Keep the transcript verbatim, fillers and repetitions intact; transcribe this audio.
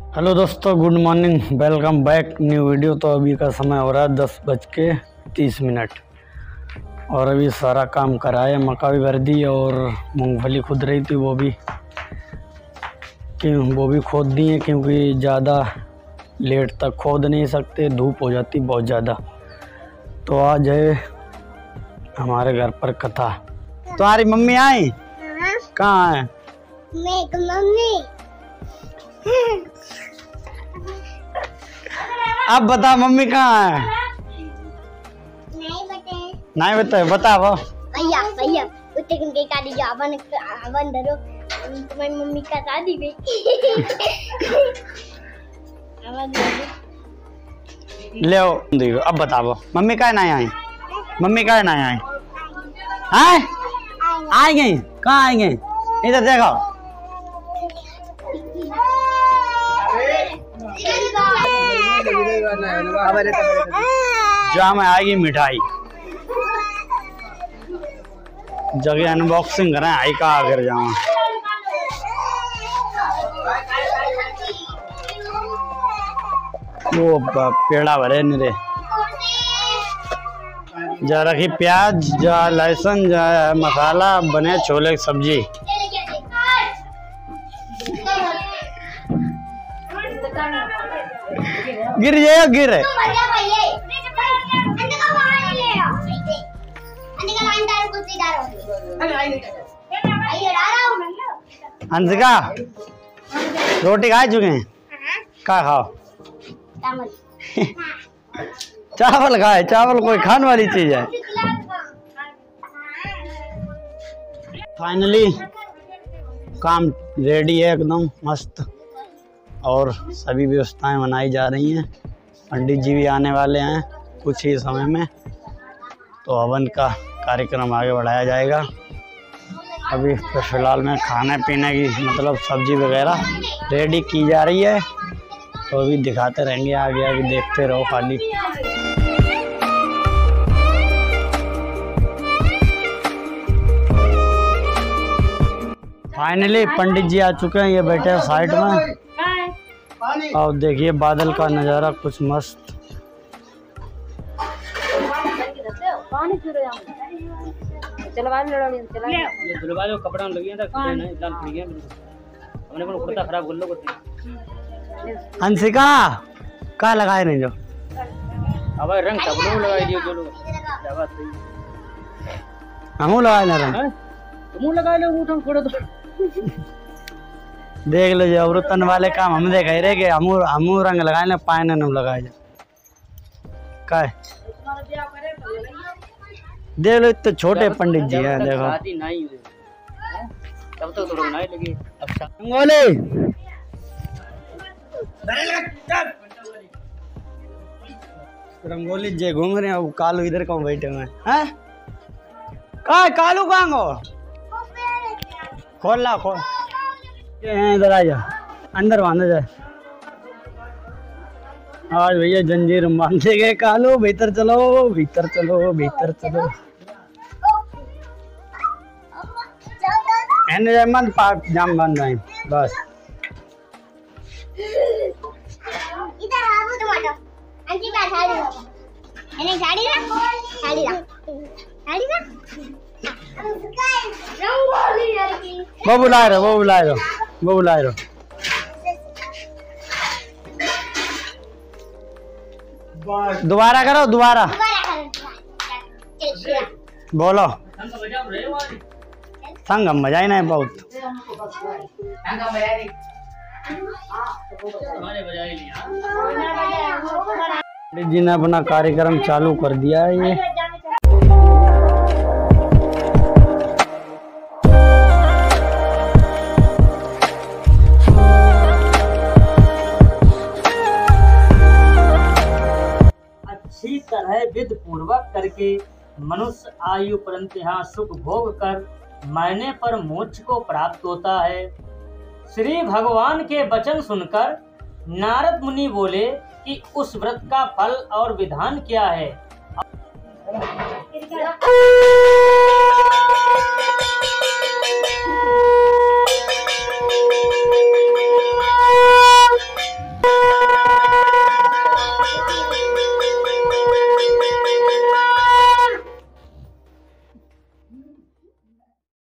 Hello दोस्तों, good morning, welcome back new video. तो अभी का समय हो रहा है दस बज के तीस मिनट और अभी सारा काम करा है। मक्का भी भर दी और मूंगफली खुद रही थी, वो भी क्यों वो भी खोद दी है क्योंकि ज़्यादा लेट तक खोद नहीं सकते, धूप हो जाती बहुत ज़्यादा। तो आज है हमारे घर पर कथा। तुम्हारी मम्मी आई? कहाँ है मम्मी? अब बता मम्मी कहाँ है? नहीं बता नहीं बता बता वो भैया भैया उतने के काटी जो अपन अपन धरो तुम्हारी मम्मी का शादी में ले आओ देखो। अब बताओ मम्मी का नहीं आई? मम्मी का नहीं आई? हैं आएंगे? कहाँ आएंगे? इधर देखो। जहाँ में आएगी मिठाई, जगह अनबॉक्सिंग करें आई का आकर जाऊँ। वो पेड़ा भरे निरे जा रखी प्याज, जा लहसुन, जा मसाला, बने छोले की सब्जी। गिर जाए गिर हंसिका रोटी खा चुके हैं? क्या खाओ? चावल खाए। चावल कोई खाने वाली चीज है? फाइनली काम रेडी है एकदम मस्त और सभी व्यवस्थाएं बनाई जा रही हैं। पंडित जी भी आने वाले हैं कुछ ही समय में, तो हवन का कार्यक्रम आगे बढ़ाया जाएगा। अभी तो फिलहाल में खाने पीने की मतलब सब्जी वगैरह रेडी की जा रही है, तो अभी दिखाते रहेंगे आगे आगे, देखते रहो खाली। फाइनली पंडित जी आ चुके हैं, ये बैठे हैं साइड में और देखिए बादल का नज़ारा कुछ मस्त। हंसिका क्या लगाए नहीं जो अब रंग सब लोग लगाए दियो, जो लोग हम लगाए ना रंग तुम लगा लो उठो छोड़ो तो देख लो जो अवृतन वाले काम हम देख रहे कि हमू हमू रंग लगाए ना पाए ना लगाए जा का देख लो। तो छोटे पंडित जी हैं देखो। तब तो थोड़ा नहीं लगी। अच्छा रंगोली रंगोली जे घूम रहे हैं, अब कालू इधर कौन बैठे हुए हैं? कहाँ कालू कहाँ हो? खोल ला खोल, इधर आ जा, अंदर बांधा जाए। आज भैया जंजीर बांधे गए। कालू भीतर चलो, भीतर चलो, भीतर चलो। मन पाक जाम बन रहे बस। इधर आ वो टमाटर आंटी का साड़ी लो, मैंने साड़ी ला साड़ी ला साड़ी ला रंगोली लड़की वो बुला रहे वो बुला रहे वो बुला रहे दोबारा करो, दोबारा बोलो। संग हम बजाए ना बहुत। जी ने अपना कार्यक्रम चालू कर दिया है। ये अच्छी तरह विधि पूर्वक करके मनुष्य आयु परंत यहाँ सुख भोग कर मरने पर मोक्ष को प्राप्त होता है। श्री भगवान के वचन सुनकर नारद मुनि बोले कि उस व्रत का फल और विधान क्या है?